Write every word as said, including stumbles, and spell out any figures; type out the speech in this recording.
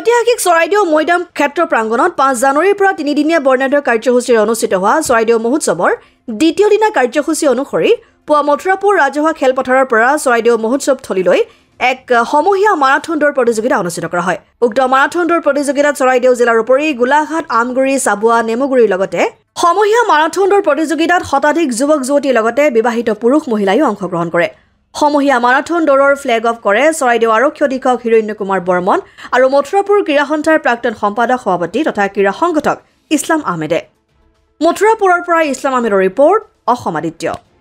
ঐতিহাসিক চৰাইদেউ মৈদাম ক্ষেত্ৰ প্ৰাংগণত পাঁচ জানুৱাৰীৰ পৰা তিনিদিনীয়া বৰ্ণাঢ্য কাৰ্যসূচীৰে অনুষ্ঠিত হোৱা চৰাইদেউ মহোৎসৱৰ দ্বিতীয় দিনা কাৰ্যসূচী অনুসৰি পুৱা মথুৰাপুৰ ৰাজহুৱা খেলপথাৰৰ পৰা চৰাইদেউ মহোৎসৱ থলীলৈ এক সমূহীয়া মাৰাথন দৌৰ প্ৰতিযোগিতা অনুষ্ঠিত কৰা হয়। উক্ত মাৰাথন দৌৰ প্ৰতিযোগিতাত চৰাইদেউ জিলাৰ উপৰি গোলাঘাট, আমগুৰি, চাবুৱা, নেমুগুৰিৰ লগতে সমূহীয়া মাৰাথন দৌৰ প্ৰতিযোগিতাত শতাধিক যুৱক যুৱতীৰ লগতে বিবাহিত পুৰুষ মহিলাইও অংশগ্ৰহণ কৰে। সমূহীয়া মাৰাথন দৌৰৰ ফ্লেগ অফ কৰে চৰাইদেউ আৰক্ষী অধীক্ষক হিৰণ্য কুমাৰ বৰ্মন আৰু মথুৰাপুৰ ক্ৰীড়া সন্থাৰ প্ৰাক্তন সম্পাদক সভাপতি তথা ক্ৰীড়া সংগঠক ইছলাম আহমেদে। মথুৰাপুৰৰ পৰা ইছলাম আহমেদৰ ৰিপৰ্ট, অসম আদিত্য।